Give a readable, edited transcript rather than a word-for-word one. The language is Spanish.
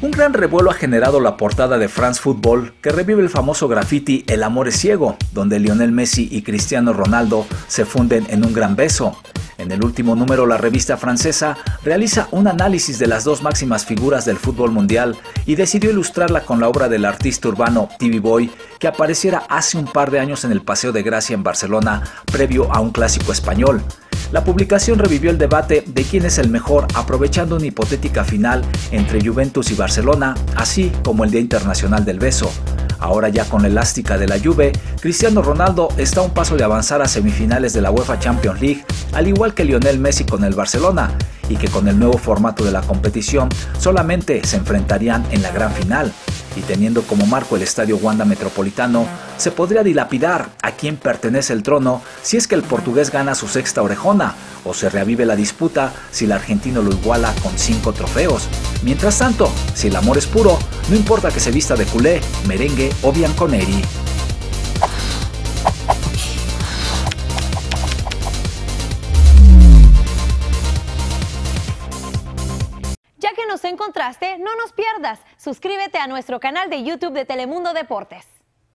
Un gran revuelo ha generado la portada de France Football, que revive el famoso graffiti El amor es ciego, donde Lionel Messi y Cristiano Ronaldo se funden en un gran beso. En el último número, la revista francesa realiza un análisis de las dos máximas figuras del fútbol mundial y decidió ilustrarla con la obra del artista urbano TV Boy, que apareciera hace un par de años en el Paseo de Gracia en Barcelona, previo a un clásico español. La publicación revivió el debate de quién es el mejor, aprovechando una hipotética final entre Juventus y Barcelona, así como el Día Internacional del Beso. Ahora ya con la elástica de la Juve, Cristiano Ronaldo está a un paso de avanzar a semifinales de la UEFA Champions League, al igual que Lionel Messi con el Barcelona, y que con el nuevo formato de la competición solamente se enfrentarían en la gran final. Y teniendo como marco el Estadio Wanda Metropolitano, se podría dilapidar a quién pertenece el trono si es que el portugués gana su sexta orejona, o se reavive la disputa si el argentino lo iguala con 5 trofeos. Mientras tanto, si el amor es puro, no importa que se vista de culé, merengue o bianconeri. Ya que nos encontraste, no nos pierdas. Suscríbete a nuestro canal de YouTube de Telemundo Deportes.